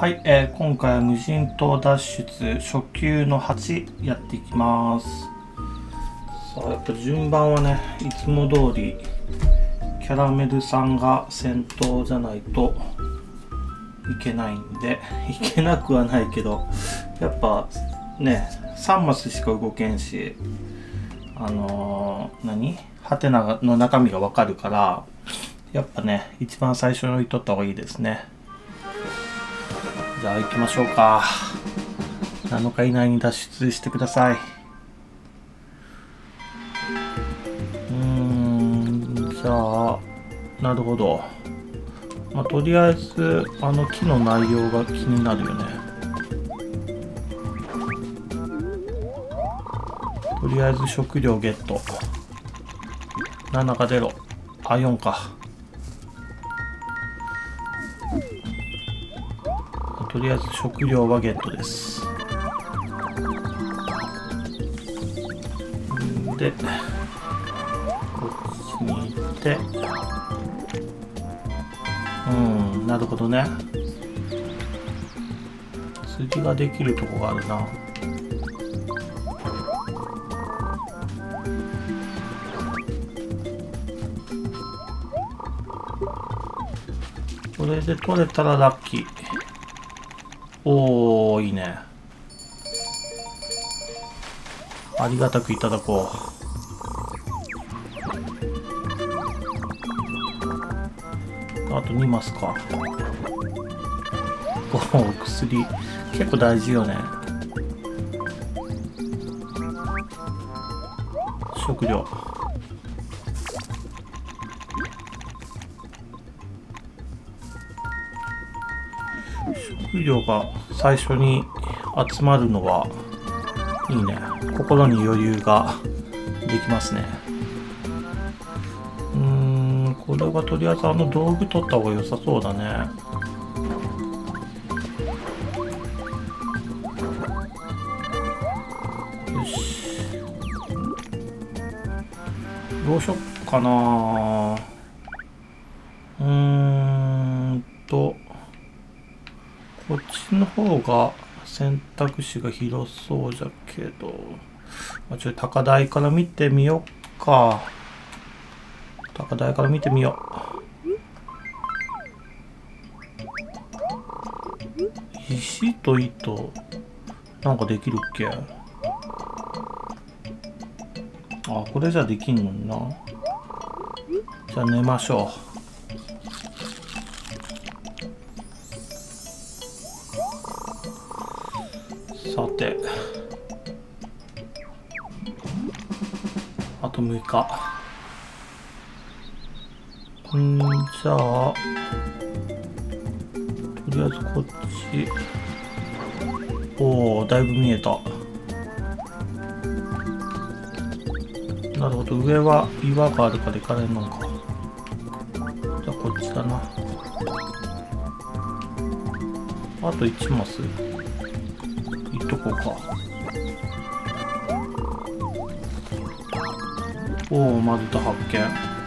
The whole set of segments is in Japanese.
はい、今回は無人島脱出初級の8やっていきます。さあ、やっぱ順番はね、いつも通りキャラメルさんが先頭じゃないといけないんで、いけなくはないけど、やっぱね、3マスしか動けんし、ハテナの中身がわかるから、やっぱね、一番最初に置いとった方がいいですね。じゃあ行きましょうか。7日以内に脱出してください。じゃあ、なるほど。まあ、とりあえず、木の内容が気になるよね。とりあえず食料ゲット。7が出ろ。あ、4か。とりあえず食料はゲットです。で、こっちに行って、なるほどね。釣りができるとこがあるな。これで取れたらラッキー。おー、いいね。ありがたくいただこう。あと2マスか。おー、薬。結構大事よね。食料。食料が最初に集まるのはいいね。心に余裕ができますね。これはとりあえず道具取った方が良さそうだね。よし。どうしよっかな。こっちの方が選択肢が広そうじゃけど、ちょっと高台から見てみよっか。高台から見てみよう。石と糸なんかできるっけ？あ、これじゃできんのにな。じゃあ寝ましょう。さて、あと6日。じゃあ、とりあえずこっち。おー、だいぶ見えた。なるほど、上は岩があるから行かれんのか。じゃあこっちだな。あと1マス行っとこうか。おお、マルタ発見。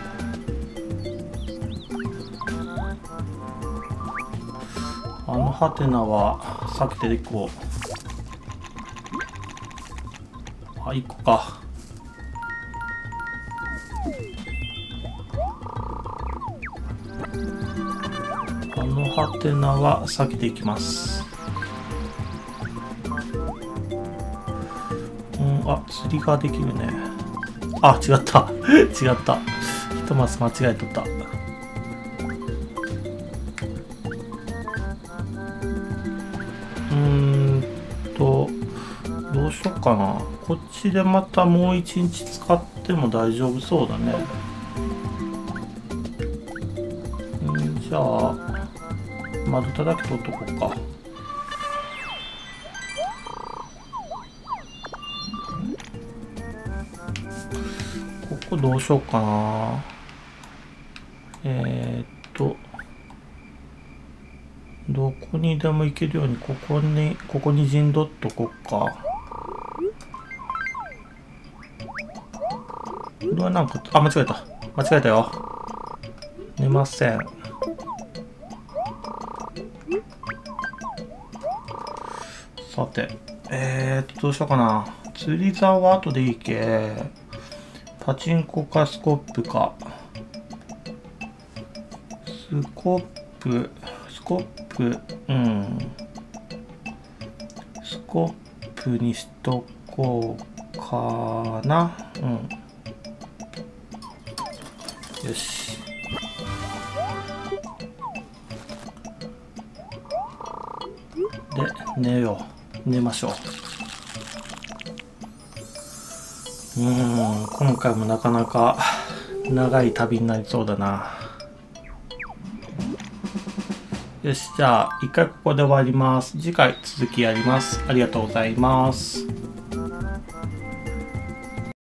ハテナは避けていこう。あ、1個か。ハテナは避けていきます。あ、釣りができるね。あ、違った。違った。一マス間違えとった。どうしよっかな。こっちでまたもう1日使っても大丈夫そうだね。じゃあ、丸太だけ取っとこうか。ここどうしようかな。どこにでも行けるようにここに陣取っとこっか。これはなんか、あ、間違えた。間違えたよ。寝ません。 さて、どうしようかな。釣り竿は後でいいけ。パチンコかスコップか。スコップ、スコップにしとこうかな。よし。で、寝ましょう。今回もなかなか長い旅になりそうだな。よし、じゃあ一回ここで終わります。次回続きやります。ありがとうございます。